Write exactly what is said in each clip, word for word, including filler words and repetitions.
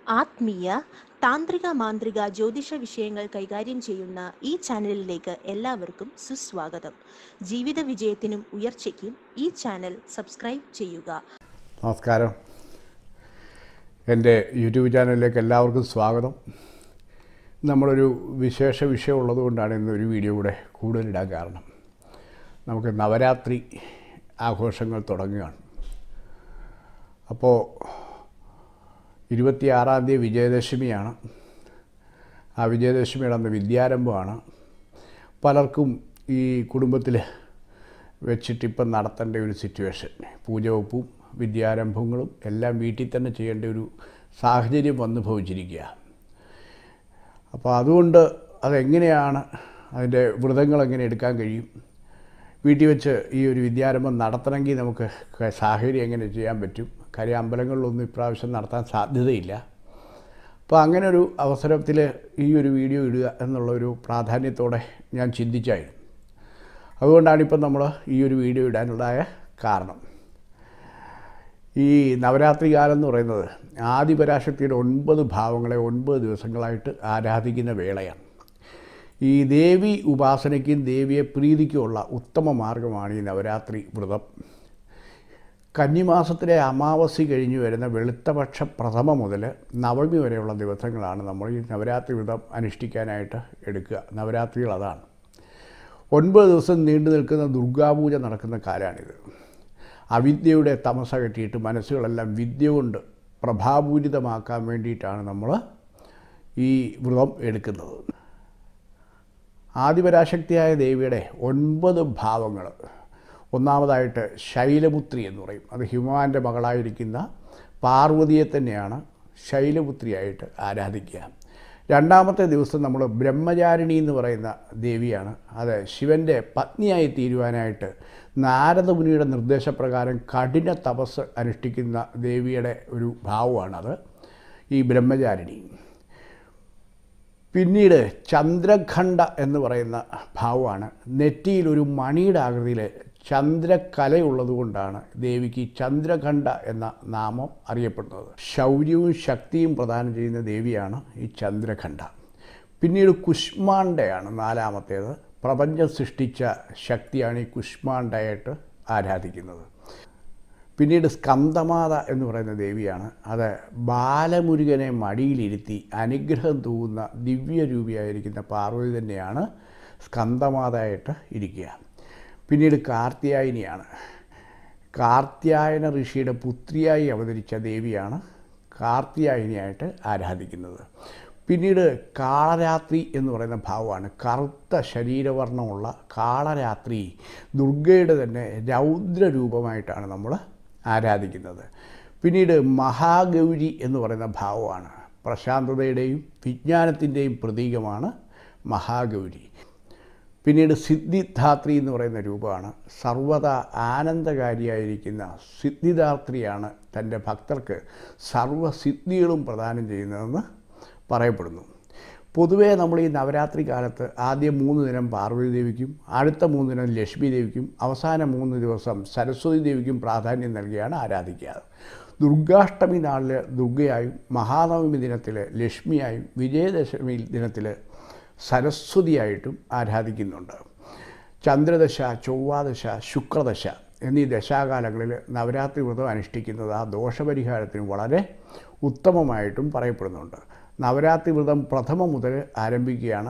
ആത്മീയ താന്ത്രിക മാന്ത്രിക ജ്യോതിഷ വിഷയങ്ങൾ കൈകാര്യം ചെയ്യുന്ന ഈ ചാനലിലേക്ക് എല്ലാവർക്കും സുസ്വാഗതം. ജീവിത വിജയത്തിനും ഉയർച്ചയ്ക്കും ഈ ചാനൽ സബ്സ്ക്രൈബ് ചെയ്യുക. നമസ്കാരം. എൻ്റെ യൂട്യൂബ് ചാനലിലേക്ക് എല്ലാവർക്കും സ്വാഗതം. നമ്മളൊരു വിശേഷ വിഷയം ഉള്ളതുകൊണ്ടാണ് ഇന്നൊരു വീഡിയോ കൂടെ കൂടുതലിടാൻ കാരണം. നമുക്ക് നവരാത്രി ആഘോഷങ്ങൾ തുടങ്ങുകയാണ്. അപ്പോൾ ഇരുപത്തിയാറാം തീയതി വിജയദശമിയാണ്. ആ വിജയദശമിയുടെ അന്ന് വിദ്യാരംഭമാണ്. പലർക്കും ഈ കുടുംബത്തിൽ വെച്ചിട്ടിപ്പം നടത്തേണ്ട ഒരു സിറ്റുവേഷൻ, പൂജവെപ്പും വിദ്യാരംഭങ്ങളും എല്ലാം വീട്ടിൽ തന്നെ ചെയ്യേണ്ട ഒരു സാഹചര്യം വന്നു ഭവിച്ചിരിക്കുക. അപ്പോൾ അതുകൊണ്ട് അതെങ്ങനെയാണ്, അതിൻ്റെ വ്രതങ്ങൾ എങ്ങനെ എടുക്കാൻ കഴിയും, വീട്ടിൽ വെച്ച് ഈ ഒരു വിദ്യാരംഭം നടത്തണമെങ്കിൽ നമുക്ക് സാഹചര്യം എങ്ങനെ ചെയ്യാൻ പറ്റും, കാര്യം അമ്പലങ്ങളിലൊന്നും ഇപ്രാവശ്യം നടത്താൻ സാധ്യതയില്ല. അപ്പോൾ അങ്ങനെ ഒരു അവസരത്തിൽ ഈ ഒരു വീഡിയോ ഇടുക എന്നുള്ളൊരു പ്രാധാന്യത്തോടെ ഞാൻ ചിന്തിച്ചായിരുന്നു. അതുകൊണ്ടാണിപ്പം നമ്മൾ ഈ ഒരു വീഡിയോ ഇടാനുണ്ടായ കാരണം. ഈ നവരാത്രി കാലം എന്ന് പറയുന്നത് ആദിപരാശക്തിയുടെ ഒൻപത് ഭാവങ്ങളെ ഒൻപത് ദിവസങ്ങളായിട്ട് ആരാധിക്കുന്ന വേളയാണ്. ഈ ദേവി ഉപാസനയ്ക്കും ദേവിയെ പ്രീതിക്കുമുള്ള ഉത്തമ മാർഗമാണ് ഈ നവരാത്രി വ്രതം. കന്നിമാസത്തിലെ അമാവാസി കഴിഞ്ഞ് വരുന്ന വെളുത്തപക്ഷ പ്രഥമ മുതൽ നവമി വരെയുള്ള ദിവസങ്ങളാണ് നമ്മൾ ഈ നവരാത്രി വ്രതം അനുഷ്ഠിക്കാനായിട്ട് എടുക്കുക. നവരാത്രികൾ അതാണ്. ഒൻപത് ദിവസം നീണ്ടു നിൽക്കുന്ന ദുർഗാപൂജ നടക്കുന്ന കാലമാണിത്. അവിദ്യയുടെ തമസ കെട്ടിയിട്ട് മനസ്സുകളെല്ലാം വിദ്യ കൊണ്ട് പ്രഭാപൂരിതമാക്കാൻ വേണ്ടിയിട്ടാണ് നമ്മൾ ഈ വ്രതം എടുക്കുന്നത്. ആദിപരാശക്തിയായ ദേവിയുടെ ഒൻപത് ഭാവങ്ങൾ, ഒന്നാമതായിട്ട് ശൈലപുത്രി എന്ന് പറയും. അത് ഹിമവാൻ്റെ മകളായിരിക്കുന്ന പാർവതിയെ തന്നെയാണ് ശൈലപുത്രിയായിട്ട് ആരാധിക്കുക. രണ്ടാമത്തെ ദിവസം നമ്മൾ ബ്രഹ്മചാരിണി എന്ന് പറയുന്ന ദേവിയാണ്. അത് ശിവൻ്റെ പത്നിയായി തീരുവാനായിട്ട് നാരദമുനിയുടെ നിർദ്ദേശപ്രകാരം കഠിന തപസ് അനുഷ്ഠിക്കുന്ന ദേവിയുടെ ഒരു ഭാവമാണത്, ഈ ബ്രഹ്മചാരിണി. പിന്നീട് ചന്ദ്രഖണ്ഡ എന്ന് പറയുന്ന ഭാവമാണ്. നെറ്റിയിൽ ഒരു മണിയുടെ ആകൃതിയിൽ ചന്ദ്രക്കലയുള്ളതുകൊണ്ടാണ് ദേവിക്ക് ചന്ദ്രഖണ്ഡ എന്ന നാമം അറിയപ്പെടുന്നത്. ശൗര്യവും ശക്തിയും പ്രദാനം ചെയ്യുന്ന ദേവിയാണ് ഈ ചന്ദ്രഖണ്ഡ. പിന്നീട് കുഷ്മാണ്ഡയാണ് നാലാമത്തേത്. പ്രപഞ്ചം സൃഷ്ടിച്ച ശക്തിയാണ് ഈ കുഷ്മാണ്ഡയായിട്ട് ആരാധിക്കുന്നത്. പിന്നീട് സ്കന്ദമാത എന്ന് പറയുന്ന ദേവിയാണ്. അത് ബാലമുരുകനെ മടിയിലിരുത്തി അനുഗ്രഹം തൂകുന്ന ദിവ്യരൂപിയായിരിക്കുന്ന പാർവതി തന്നെയാണ് സ്കന്ദമാതയായിട്ട് ഇരിക്കുക. പിന്നീട് കാർത്യായനിയാണ്. കാർത്യായന ഋഷിയുടെ പുത്രിയായി അവതരിച്ച ദേവിയാണ് കാർത്യായനിയായിട്ട് ആരാധിക്കുന്നത്. പിന്നീട് കാളരാത്രി എന്ന് പറയുന്ന ഭാവമാണ്. കറുത്ത ശരീരവർണ്ണമുള്ള കാളരാത്രി ദുർഗയുടെ തന്നെ രൗദ്രരൂപമായിട്ടാണ് നമ്മൾ ആരാധിക്കുന്നത്. പിന്നീട് മഹാഗൗരി എന്ന് പറയുന്ന ഭാവമാണ്. പ്രശാന്തതയുടെയും വിജ്ഞാനത്തിൻ്റെയും പ്രതീകമാണ് മഹാഗൗരി. പിന്നീട് സിദ്ധിദാത്രി എന്ന് പറയുന്ന രൂപമാണ്. സർവ്വത ആനന്ദകാരിയായിരിക്കുന്ന സിദ്ധിദാത്രിയാണ് തൻ്റെ ഭക്തർക്ക് സർവ്വസിദ്ധികളും പ്രദാനം ചെയ്യുന്നതെന്ന് പറയപ്പെടുന്നു. പൊതുവേ നമ്മൾ ഈ നവരാത്രി കാലത്ത് ആദ്യം മൂന്ന് ദിനം പാർവതി ദേവിക്കും, അടുത്ത മൂന്ന് ദിനം ലക്ഷ്മി ദേവിക്കും, അവസാന മൂന്ന് ദിവസം സരസ്വതി ദേവിക്കും പ്രാധാന്യം നൽകിയാണ് ആരാധിക്കുക. ദുർഗാഷ്ടമി നാളിൽ ദുർഗയായും, മഹാനവമി ദിനത്തിൽ ലക്ഷ്മിയായും, വിജയദശമി ദിനത്തിൽ സരസ്വതിയായിട്ടും ആരാധിക്കുന്നുണ്ട്. ചന്ദ്രദശ, ചൊവ്വാദശ, ശുക്രദശ എന്നീ ദശാകാലങ്ങളിൽ നവരാത്രി വ്രതം അനുഷ്ഠിക്കുന്നത് ആ ദോഷപരിഹാരത്തിന് വളരെ ഉത്തമമായിട്ടും പറയപ്പെടുന്നുണ്ട്. നവരാത്രി വ്രതം പ്രഥമ മുതൽ ആരംഭിക്കുകയാണ്.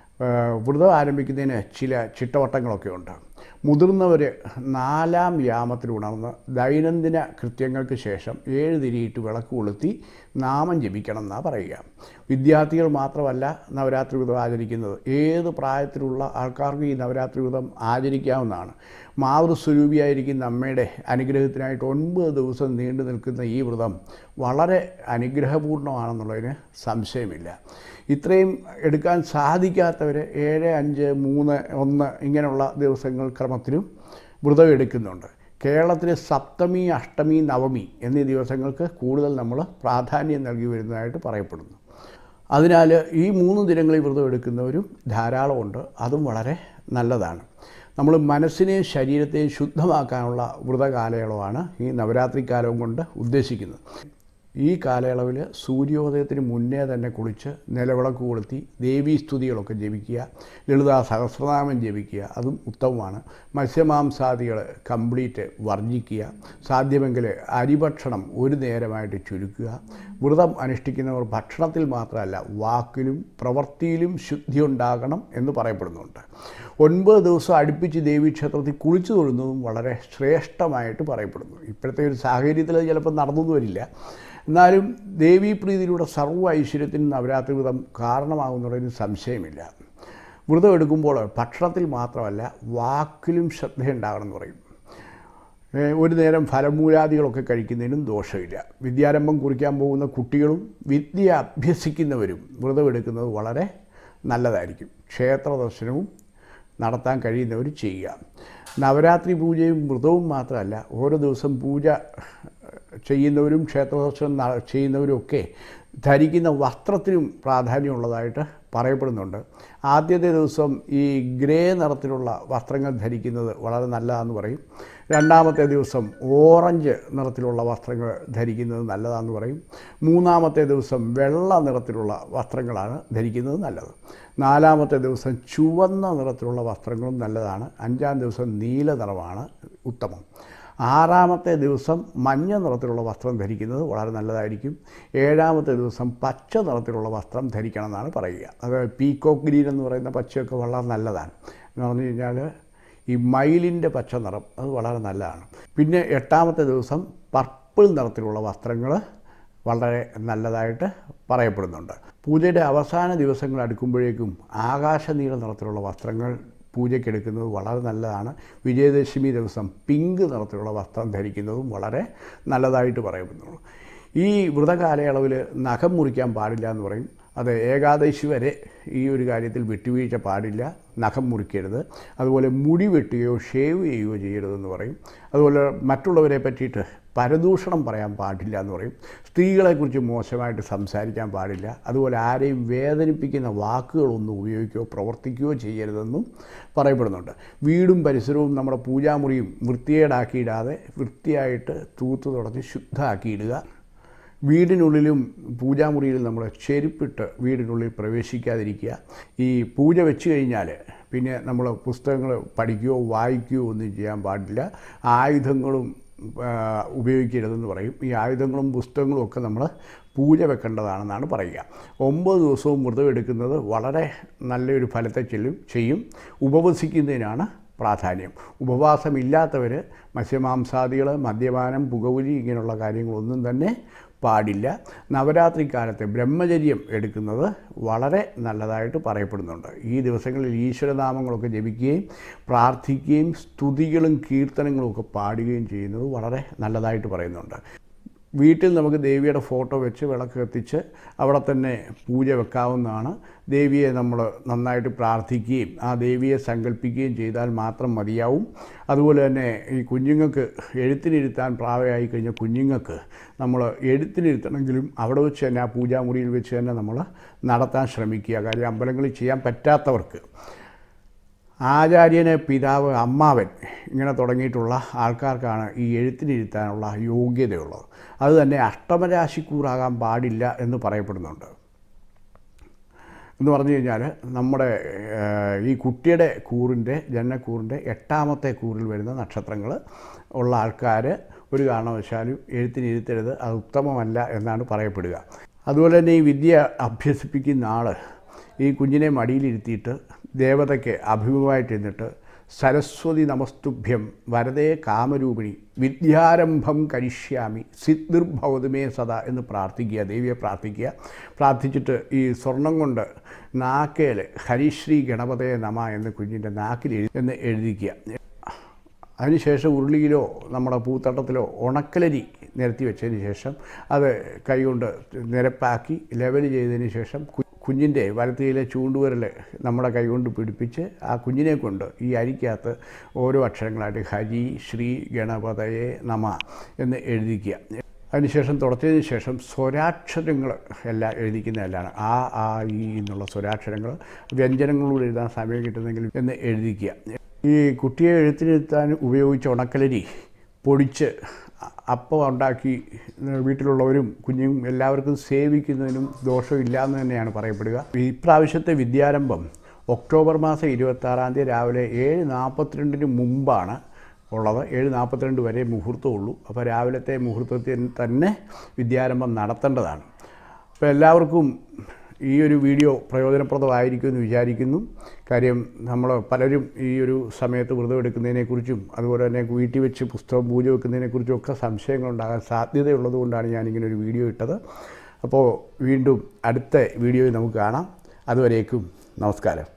വ്രതം ആരംഭിക്കുന്നതിന് ചില ചിട്ടവട്ടങ്ങളൊക്കെ ഉണ്ട്. മുതിർന്നവർ നാലാം യാമത്തിൽ ഉണർന്ന് ദൈനംദിന കൃത്യങ്ങൾക്ക് ശേഷം ഏഴ് തിരിയിട്ട് വിളക്ക് കൊളുത്തി നാമം ജപിക്കണം എന്നാണ് പറയുക. വിദ്യാർത്ഥികൾ മാത്രമല്ല നവരാത്രി വ്രതം ആചരിക്കുന്നത്. ഏത് പ്രായത്തിലുള്ള ആൾക്കാർക്ക് ഈ നവരാത്രി വ്രതം ആചരിക്കാവുന്നതാണ്. മാതൃസ്വരൂപിയായിരിക്കുന്ന അമ്മയുടെ അനുഗ്രഹത്തിനായിട്ട് ഒൻപത് ദിവസം നീണ്ടു നിൽക്കുന്ന ഈ വ്രതം വളരെ അനുഗ്രഹപൂർണ്ണമാണെന്നുള്ളതിന് സംശയമില്ല. ഇത്രയും എടുക്കാൻ സാധിക്കാത്തവർ ഏഴ്, അഞ്ച്, മൂന്ന്, ഒന്ന് ഇങ്ങനെയുള്ള ദിവസങ്ങൾ ക്രമത്തിലും വ്രതം എടുക്കുന്നുണ്ട്. കേരളത്തിലെ സപ്തമി, അഷ്ടമി, നവമി എന്നീ ദിവസങ്ങൾക്ക് കൂടുതൽ നമ്മൾ പ്രാധാന്യം നൽകി വരുന്നതായിട്ട് പറയപ്പെടുന്നു. അതിനാൽ ഈ മൂന്ന് ദിനങ്ങളിൽ വ്രതം എടുക്കുന്നവരും ധാരാളമുണ്ട്. അതും വളരെ നല്ലതാണ്. നമ്മൾ മനസ്സിനെയും ശരീരത്തെയും ശുദ്ധമാക്കാനുള്ള വ്രതകാലയളവാണ് ഈ നവരാത്രി കാലവും കൊണ്ട് ഉദ്ദേശിക്കുന്നത്. ഈ കാലയളവിൽ സൂര്യോദയത്തിന് മുന്നേ തന്നെ കുളിച്ച് നിലവിളക്ക് കൊളുത്തി ദേവീസ്തുതികളൊക്കെ ജപിക്കുക, ലളിതാ സഹസ്രനാമം ജപിക്കുക, അതും ഉത്തമമാണ്. മത്സ്യമാംസാദികൾ കംപ്ലീറ്റ് വർജിക്കുക. സാധ്യമെങ്കിൽ അരിഭക്ഷണം ഒരു നേരമായിട്ട് ചുരുക്കുക. വ്രതം അനുഷ്ഠിക്കുന്നവർ ഭക്ഷണത്തിൽ മാത്രമല്ല വാക്കിലും പ്രവൃത്തിയിലും ശുദ്ധി ഉണ്ടാകണം എന്ന് പറയപ്പെടുന്നുണ്ട്. ഒൻപത് ദിവസം അടുപ്പിച്ച് ദേവീക്ഷേത്രത്തിൽ കുളിച്ചു തൊഴുന്നതും വളരെ ശ്രേഷ്ഠമായിട്ട് പറയപ്പെടുന്നു. ഇപ്പോഴത്തെ ഒരു സാഹചര്യത്തിൽ അത് ചിലപ്പോൾ നടന്നു വരില്ല. എന്നാലും ദേവീപ്രീതിയിലൂടെ സർവ്വ ഐശ്വര്യത്തിനും നവരാത്രി വ്രതം കാരണമാകുന്നതിന് സംശയമില്ല. വ്രതം എടുക്കുമ്പോൾ ഭക്ഷണത്തിൽ മാത്രമല്ല വാക്കിലും ശ്രദ്ധയുണ്ടാകണമെന്ന് പറയും. ഒരു നേരം ഫലമൂലാദികളൊക്കെ കഴിക്കുന്നതിനും ദോഷമില്ല. വിദ്യാരംഭം കുറിക്കാൻ പോകുന്ന കുട്ടികളും വിദ്യ അഭ്യസിക്കുന്നവരും വ്രതമെടുക്കുന്നത് വളരെ നല്ലതായിരിക്കും. ക്ഷേത്ര ദർശനവും നടത്താൻ കഴിയുന്നവർ ചെയ്യുക. നവരാത്രി പൂജയും വ്രതവും മാത്രമല്ല, ഓരോ ദിവസം പൂജ ചെയ്യുന്നവരും ക്ഷേത്ര ദർശനം ചെയ്യുന്നവരുമൊക്കെ ധരിക്കുന്ന വസ്ത്രത്തിനും പ്രാധാന്യമുള്ളതായിട്ട് പറയപ്പെടുന്നുണ്ട്. ആദ്യത്തെ ദിവസം ഈ ഗ്രേ നിറത്തിലുള്ള വസ്ത്രങ്ങൾ ധരിക്കുന്നത് വളരെ നല്ലതാണെന്ന് പറയും. രണ്ടാമത്തെ ദിവസം ഓറഞ്ച് നിറത്തിലുള്ള വസ്ത്രങ്ങൾ ധരിക്കുന്നത് നല്ലതാണെന്ന് പറയും. മൂന്നാമത്തെ ദിവസം വെള്ള നിറത്തിലുള്ള വസ്ത്രങ്ങളാണ് ധരിക്കുന്നത് നല്ലത്. നാലാമത്തെ ദിവസം ചുവന്ന നിറത്തിലുള്ള വസ്ത്രങ്ങളും നല്ലതാണ്. അഞ്ചാം ദിവസം നീല നിറമാണ് ഉത്തമം. ആറാമത്തെ ദിവസം മഞ്ഞ നിറത്തിലുള്ള വസ്ത്രം ധരിക്കുന്നത് വളരെ നല്ലതായിരിക്കും. ഏഴാമത്തെ ദിവസം പച്ച നിറത്തിലുള്ള വസ്ത്രം ധരിക്കണം എന്നാണ് പറയുക. അത് പീക്കോക്ക് ഗ്രീൻ എന്ന് പറയുന്ന പച്ചയൊക്കെ വളരെ നല്ലതാണ്. എന്ന് പറഞ്ഞു കഴിഞ്ഞാൽ ഈ മയിലിൻ്റെ പച്ച നിറം അത് വളരെ നല്ലതാണ്. പിന്നെ എട്ടാമത്തെ ദിവസം പർപ്പിൾ നിറത്തിലുള്ള വസ്ത്രങ്ങൾ വളരെ നല്ലതായിട്ട് പറയപ്പെടുന്നുണ്ട്. പൂജയുടെ അവസാന ദിവസങ്ങൾ അടുക്കുമ്പോഴേക്കും ആകാശനീല നിറത്തിലുള്ള വസ്ത്രങ്ങൾ പൂജയ്ക്കെടുക്കുന്നത് വളരെ നല്ലതാണ്. വിജയദശമി ദിവസം പിങ്ക് നിറത്തിലുള്ള വസ്ത്രം ധരിക്കുന്നതും വളരെ നല്ലതായിട്ട് പറയപ്പെടുന്നു. ഈ വ്രതകാലയളവിൽ നഖം മുറിക്കാൻ പാടില്ല എന്ന് പറയും. അത് ഏകാദശി വരെ ഈ ഒരു കാര്യത്തിൽ വിട്ടുവീഴ്ച പാടില്ല. നഖം മുറിക്കരുത്. അതുപോലെ മുടി വെട്ടുകയോ ഷേവ് ചെയ്യുകയോ ചെയ്യരുതെന്ന് പറയും. അതുപോലെ മറ്റുള്ളവരെ പറ്റിയിട്ട് പരദൂഷണം പറയാൻ പാടില്ല എന്ന് പറയും. സ്ത്രീകളെക്കുറിച്ച് മോശമായിട്ട് സംസാരിക്കാൻ പാടില്ല. അതുപോലെ ആരെയും വേദനിപ്പിക്കുന്ന വാക്കുകളൊന്നും ഉപയോഗിക്കുകയോ പ്രവർത്തിക്കുകയോ ചെയ്യരുതെന്നും പറയപ്പെടുന്നുണ്ട്. വീടും പരിസരവും നമ്മുടെ പൂജാമുറിയും വൃത്തികേടാക്കിയിടാതെ വൃത്തിയായിട്ട് തൂത്ത് തുടച്ച് ശുദ്ധമാക്കിയിടുക. വീടിനുള്ളിലും പൂജാമുറിയിലും നമ്മൾ ചെരുപ്പിട്ട് വീടിനുള്ളിൽ പ്രവേശിക്കാതിരിക്കുക. ഈ പൂജ വെച്ച് കഴിഞ്ഞാൽ പിന്നെ നമ്മൾ പുസ്തകങ്ങൾ പഠിക്കുകയോ വായിക്കുകയോ ഒന്നും ചെയ്യാൻ പാടില്ല. ആയുധങ്ങളും ഉപയോഗിക്കരുതെന്ന് പറയും. ഈ ആയുധങ്ങളും പുസ്തകങ്ങളും ഒക്കെ നമ്മൾ പൂജ വെക്കേണ്ടതാണെന്നാണ് പറയുക. ഒമ്പത് ദിവസവും വ്രതം എടുക്കുന്നത് വളരെ നല്ലൊരു ഫലത്തെ ചെല്ലും ചെയ്യും. ഉപവസിക്കുന്നതിനാണ് പ്രാധാന്യം. ഉപവാസമില്ലാത്തവർ മത്സ്യമാംസാദികൾ, മദ്യപാനം, പുകവലി ഇങ്ങനെയുള്ള കാര്യങ്ങളൊന്നും തന്നെ പാടില്ല. നവരാത്രി കാലത്ത് ബ്രഹ്മചര്യം എടുക്കുന്നത് വളരെ നല്ലതായിട്ട് പറയപ്പെടുന്നുണ്ട്. ഈ ദിവസങ്ങളിൽ ഈശ്വരനാമങ്ങളൊക്കെ ജപിക്കുകയും പ്രാർത്ഥിക്കുകയും സ്തുതികളും കീർത്തനങ്ങളും ഒക്കെ പാടുകയും ചെയ്യുന്നത് വളരെ നല്ലതായിട്ട് പറയുന്നുണ്ട്. വീട്ടിൽ നമുക്ക് ദേവിയുടെ ഫോട്ടോ വെച്ച് വിളക്ക് കത്തിച്ച് അവിടെ തന്നെ പൂജ വെക്കാവുന്നതാണ്. ദേവിയെ നമ്മൾ നന്നായിട്ട് പ്രാർത്ഥിക്കുകയും ആ ദേവിയെ സങ്കല്പിക്കുകയും ചെയ്താൽ മാത്രം മതിയാവും. അതുപോലെ തന്നെ ഈ കുഞ്ഞുങ്ങൾക്ക് എഴുത്തിനിരുത്താൻ പ്രായമായി കഴിഞ്ഞ കുഞ്ഞുങ്ങൾക്ക് നമ്മൾ എഴുത്തിനിരുത്തണമെങ്കിലും അവിടെ വെച്ച് തന്നെ ആ പൂജാമുറിയിൽ വെച്ച് തന്നെ നമ്മൾ നടത്താൻ ശ്രമിക്കുക. കാര്യം അമ്പലങ്ങളിൽ ചെയ്യാൻ പറ്റാത്തവർക്ക് ആചാര്യന് പിതാവ്, അമ്മാവൻ ഇങ്ങനെ തുടങ്ങിയിട്ടുള്ള ആൾക്കാർക്കാണ് ഈ എഴുത്തിനിരുത്താനുള്ള യോഗ്യതയുള്ളത്. അതുതന്നെ അഷ്ടമരാശിക്കൂറാകാൻ പാടില്ല എന്ന് പറയപ്പെടുന്നുണ്ട്. എന്ന് പറഞ്ഞു കഴിഞ്ഞാൽ നമ്മുടെ ഈ കുട്ടിയുടെ കൂറിൻ്റെ ജനനക്കൂറിൻ്റെ എട്ടാമത്തെ കൂറിൽ വരുന്ന നക്ഷത്രങ്ങൾ ഉള്ള ആൾക്കാർ ഒരു കാരണവശാലും എഴുത്തിനിരുത്തരുത്. അത് ഉത്തമമല്ല എന്നാണ് പറയപ്പെടുക. അതുപോലെ തന്നെ ഈ വിദ്യ അഭ്യസിപ്പിക്കുന്ന ആൾ ഈ കുഞ്ഞിനെ മടിയിലിരുത്തിയിട്ട് ദേവതയ്ക്ക് അഭിമുഖമായിട്ട് ഇരുന്നിട്ട് സരസ്വതി നമസ്തുഭ്യം വരദേ കാമരൂപിണി വിദ്യാരംഭം കരിഷ്യാമി സിദ്ധിർഭവതുമേ സദാ എന്ന് പ്രാർത്ഥിക്കുക. ദേവിയെ പ്രാർത്ഥിക്കുക. പ്രാർത്ഥിച്ചിട്ട് ഈ സ്വർണം കൊണ്ട് നാക്കേൽ ഹരിശ്രീ ഗണപതേ നമ എന്ന് കുഞ്ഞിൻ്റെ നാക്കിൽ എന്ന് എഴുതിക്കുക. അതിനുശേഷം ഉരുളിയിലോ നമ്മുടെ പൂത്തട്ടത്തിലോ ഉണക്കലരി നിരത്തി വെച്ചതിന് ശേഷം അത് കൈകൊണ്ട് നിരപ്പാക്കി ലെവൽ ചെയ്തതിന് ശേഷം കുഞ്ഞിൻ്റെ വലത്തിലെ ചൂണ്ടുവിരൽ നമ്മുടെ കൈകൊണ്ട് പിടിപ്പിച്ച് ആ കുഞ്ഞിനെ കൊണ്ട് ഈ അരിക്കകത്ത് ഓരോ അക്ഷരങ്ങളായിട്ട് ഹരി ശ്രീ ഗണപതയെ നമ എന്ന് എഴുതിക്കുക. അതിനുശേഷം തുടച്ചതിന് ശേഷം സ്വരാക്ഷരങ്ങൾ എല്ലാം എഴുതിക്കുന്നതെല്ലാം ആ ആ ഈ എന്നുള്ള സ്വരാക്ഷരങ്ങൾ വ്യഞ്ജനങ്ങളോട് എഴുതാൻ സമയം കിട്ടുന്നെങ്കിൽ എന്ന് എഴുതിക്കുക. ഈ കുട്ടിയെ എഴുത്തിനിരുത്താൻ ഉപയോഗിച്ച ഉണക്കലരി പൊടിച്ച് അപ്പം ഉണ്ടാക്കി വീട്ടിലുള്ളവരും കുഞ്ഞും എല്ലാവർക്കും സേവിക്കുന്നതിനും ദോഷമില്ല എന്ന് തന്നെയാണ് പറയപ്പെടുക. ഇപ്രാവശ്യത്തെ വിദ്യാരംഭം ഒക്ടോബർ മാസം ഇരുപത്താറാം തീയതി രാവിലെ ഏഴ് നാൽപ്പത്തിരണ്ടിന് മുമ്പാണ് ഉള്ളത്. ഏഴ് നാൽപ്പത്തിരണ്ട് വരെ മുഹൂർത്തമുള്ളൂ. അപ്പോൾ രാവിലത്തെ മുഹൂർത്തത്തിൽ തന്നെ വിദ്യാരംഭം നടത്തേണ്ടതാണ്. അപ്പോൾ എല്ലാവർക്കും ഈ ഒരു വീഡിയോ പ്രയോജനപ്രദമായിരിക്കുമെന്ന് വിചാരിക്കുന്നു. കാര്യം നമ്മൾ പലരും ഈ ഒരു സമയത്ത് വ്രതം എടുക്കുന്നതിനെക്കുറിച്ചും അതുപോലെ തന്നെ വീട്ടിൽ വെച്ച് പുസ്തകം പൂജ വെക്കുന്നതിനെക്കുറിച്ചും ഒക്കെ സംശയങ്ങളുണ്ടാകാൻ സാധ്യതയുള്ളതുകൊണ്ടാണ് ഞാനിങ്ങനെ ഒരു വീഡിയോ ഇട്ടത്. അപ്പോൾ വീണ്ടും അടുത്ത വീഡിയോയിൽ നമുക്ക് കാണാം. അതുവരേക്കും നമസ്കാരം.